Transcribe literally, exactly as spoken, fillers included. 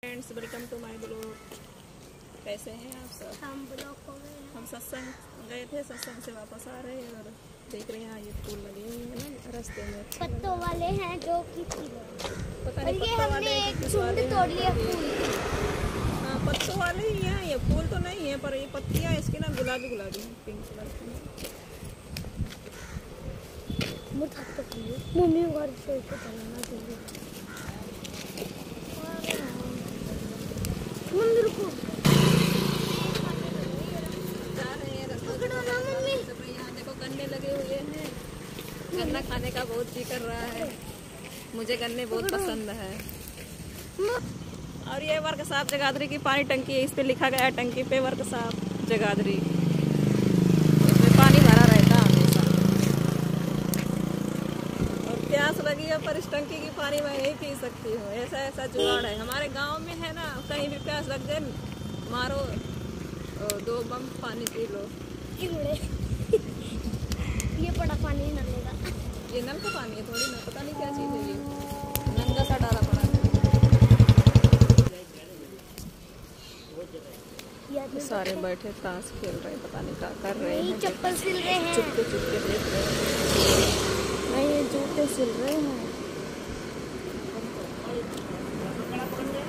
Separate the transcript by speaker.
Speaker 1: Friends, welcome to my blog. कैसे हैं आप सब?
Speaker 2: हम ब्लॉग हो गए हैं।
Speaker 1: हम सत्संग गए थे, सत्संग से वापस आ रहे हैं और देख रहे हैं ये फूल लगे हुए हैं ना रास्ते में।
Speaker 2: पत्तों वाले हैं जो कि
Speaker 1: पता नहीं
Speaker 2: ये
Speaker 1: पत्तों
Speaker 2: हमने
Speaker 1: वाले
Speaker 2: एक झुंड तोड़ लिया फूल।
Speaker 1: हाँ, पत्तों वाले ही हैं। ये फूल तो नहीं है पर ये पत्तियां इसकी ना गुलाबी गुलाबी हैं, पिंक कलर की।
Speaker 2: मम्मी घर से चलाना चाहिए। मंदिर को
Speaker 1: जा रहे हैं मम्मी। यहाँ देखो गन्ने लगे हुए हैं। गन्ना खाने का बहुत जी कर रहा है। मुझे गन्ने बहुत पसंद है। और ये वर्कशॉप जगाधरी की पानी टंकी है। इस पे लिखा गया है टंकी पे वर्कशॉप जगाधरी। इसमें पानी भरा रहता है हमेशा। और प्यास लगी है पर इस टंकी की पानी मैं नहीं पी सकती हूँ। ऐसा ऐसा जुगाड़ है हमारे गांव में है ना। कहीं भी प्यास लग जाए मारो दो बम पानी पी लो।
Speaker 2: ये बड़ा पानी न लेगा।
Speaker 1: ये नल का पानी है थोड़ी ना, पता नहीं क्या चीज़ है ये। नंगा सा डाला पड़ा है। सारे बैठे ताश खेल रहे, पता नहीं क्या कर रहे हैं।
Speaker 2: चप्पल सिल रहे हैं।
Speaker 1: चुपके चुपके देख रहे हैं। नहीं, ये जूते सिल रहे हैं।